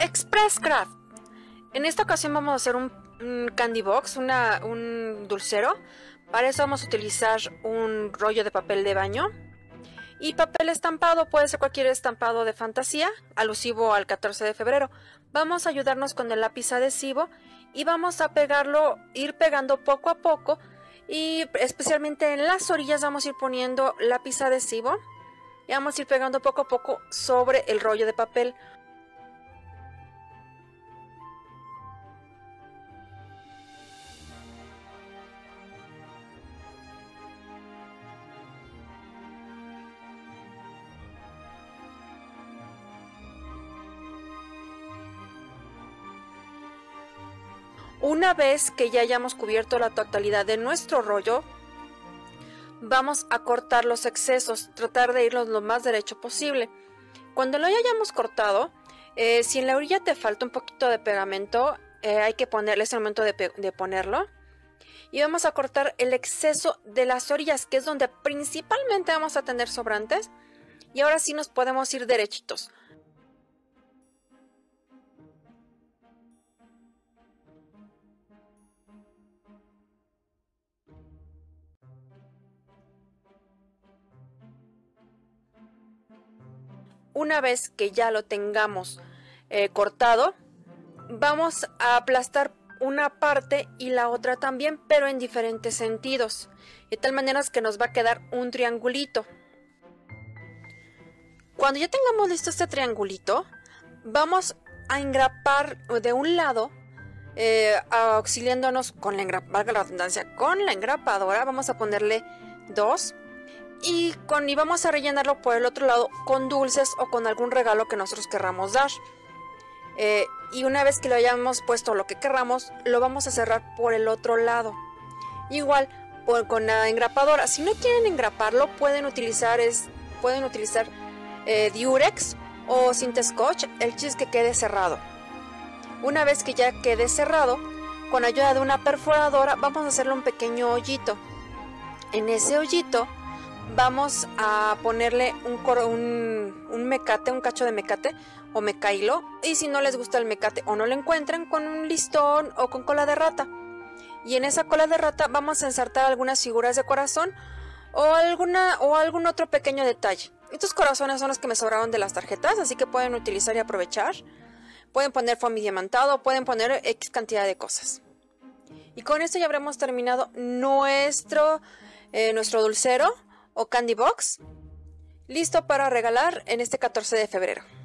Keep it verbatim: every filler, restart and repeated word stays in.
Express Craft. En esta ocasión vamos a hacer un, un candy box, una, un dulcero. Para eso vamos a utilizar un rollo de papel de baño y papel estampado, puede ser cualquier estampado de fantasía, alusivo al catorce de febrero. Vamos a ayudarnos con el lápiz adhesivo y vamos a pegarlo, ir pegando poco a poco, y especialmente en las orillas vamos a ir poniendo lápiz adhesivo y vamos a ir pegando poco a poco sobre el rollo de papel. Una vez que ya hayamos cubierto la totalidad de nuestro rollo, vamos a cortar los excesos, tratar de irnos lo más derecho posible. Cuando lo hayamos cortado, eh, si en la orilla te falta un poquito de pegamento, eh, hay que ponerle, es el momento de, de ponerlo. Y vamos a cortar el exceso de las orillas, que es donde principalmente vamos a tener sobrantes. Y ahora sí nos podemos ir derechitos. Una vez que ya lo tengamos eh, cortado, vamos a aplastar una parte y la otra también, pero en diferentes sentidos, de tal manera que nos va a quedar un triangulito. Cuando ya tengamos listo este triangulito, vamos a engrapar de un lado, eh, auxiliándonos con la, valga la redundancia, con la engrapadora. Vamos a ponerle dos. Y, con, y vamos a rellenarlo por el otro lado con dulces o con algún regalo que nosotros querramos dar. Eh, y una vez que lo hayamos puesto lo que querramos, lo vamos a cerrar por el otro lado. Igual por, con la engrapadora. Si no quieren engraparlo, pueden utilizar, es, pueden utilizar eh, Durex o cinta Scotch. El chiste es que quede cerrado. Una vez que ya quede cerrado, con ayuda de una perforadora, vamos a hacerle un pequeño hoyito. En ese hoyito vamos a ponerle un, un, un mecate, un cacho de mecate o mecailo, y si no les gusta el mecate o no lo encuentran, con un listón o con cola de rata. Y en esa cola de rata vamos a ensartar algunas figuras de corazón o, alguna, o algún otro pequeño detalle. Estos corazones son los que me sobraron de las tarjetas, así que pueden utilizar y aprovechar. Pueden poner foamy diamantado, pueden poner X cantidad de cosas. Y con esto ya habremos terminado nuestro, eh, nuestro dulcero o candy box, listo para regalar en este catorce de febrero.